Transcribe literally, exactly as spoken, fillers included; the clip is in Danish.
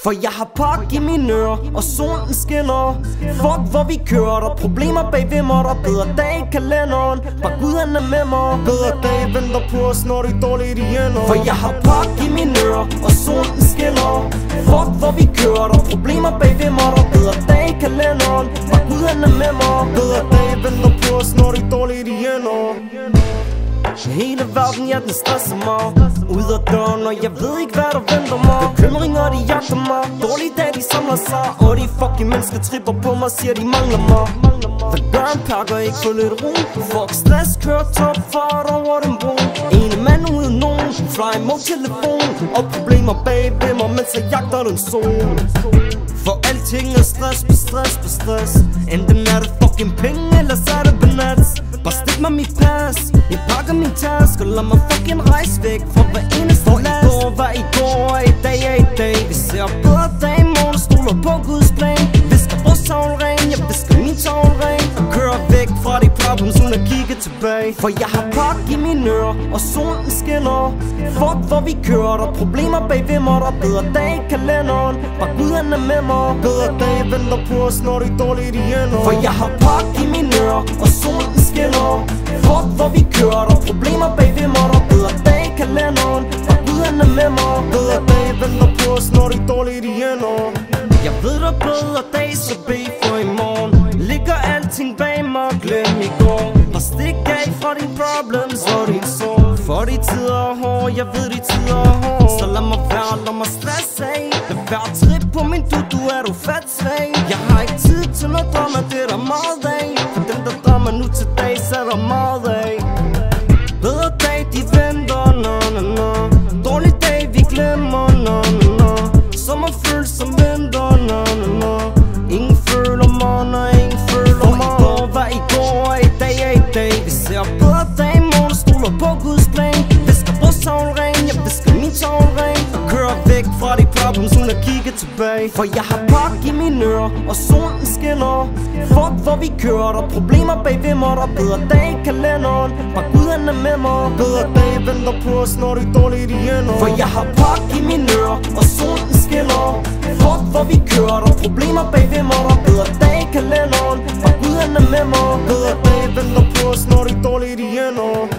For jeg har pak i mine ører, og solen skinner. Fuck hvor vi kører, der problemer bag ved mig. Der er bedre dag i kalenderen, bare Gud han er med mig. Bedre dag venter på os, når det er dårligt i ender. For jeg har pak i mine ører, og solen skinner. Fuck hvor vi kører, der problemer bag ved mig. Der er bedre dag i kalenderen, bare Gud han er med mig. Bedre dag venter på os, når det er dårligt i ender. Hele verden, ja, den stresser mig. Ud af døren, og jeg ved ikke, hvad der venter mig. Bekymringer, de jagter mig. Dårlige dage, de samler sig. Og de fucking mennesker tripper på mig, siger de mangler mig. Hvad gør en pakker, ikke få lidt ro? Fuck stress, kører top fart over den bro. Ene mand uden nogen, fly mod telefon. Og problemer bag ved mig, mens jeg jagter den sol. For alting er stress på stress på stress. Enten er det fucking penge, eller så er det benats. Bare stik mig mit pas, jeg pakker min task og lad mig fucking rejse væk fra hver eneste last. For i går var i går, og i dag er i dag. Vi ser bedre dag i morgen, stoler på Guds plan. Visker vores tavle ren, jeg visker min tavle ren. Og kører væk fra de problems, uden at kigge tilbage. For jeg har pak i mine ører, og solen skinner. Fuck hvor vi kører, der er problemer bag ved mig. Der er bedre dag i kalenderen, bare Gud han er med mig. Bedre dag venter på os, når det er dårligt i ender. For jeg har pak i mine ører, og solen skinner. Fuck hvor vi kører, der er problemer bag ved mig. Der er bedre dag i kalenderen, og Gud han er med mig. Bedre dag venter på os, når det er dårligt i ender. Jeg ved der er bedre dag, så bed for i morgen. Ligger alting bag mig, glem i går. Bare stik af fra dine problems og din sorg. For de tider er hårde, jeg ved de tider er hårde. Så lad mig være, lad mig stresse af. Lad være trip på min du, du er du fat svag. Jeg har ikke tid til noget drama, det er der meget af. For dem der drama nu til dag, så er der meget af. Bedre dag, de venter, na na na. Dårlig dag, vi glemmer, na na na. Sommerfølelser venter, na na na. Ingen føler mig, når ingen føler mig. For i går var i går, og i dag er i dag. Vi ser bedre dag i morgen, stoler på Guds plan. Visker vores tavle ren, jeg visker min tavle ren. Og kører væk fra de problems, uden at kigge tilbage. For jeg har pak i mine ører, og solen skinner. Fuck hvor vi kører, der er problemer bag ved mig. Der er bedre dag i kalenderen, bare Gud han er med mig. Bedre dag venter på os, når det er dårligt i ender. For jeg har pak i mine ører, og solen skinner. Fuck hvor vi kører, der er problemer bag ved mig. Der er bedre dag i kalenderen, bare Gud han er med mig. Bedre dag venter på os, når det er dårligt i ender.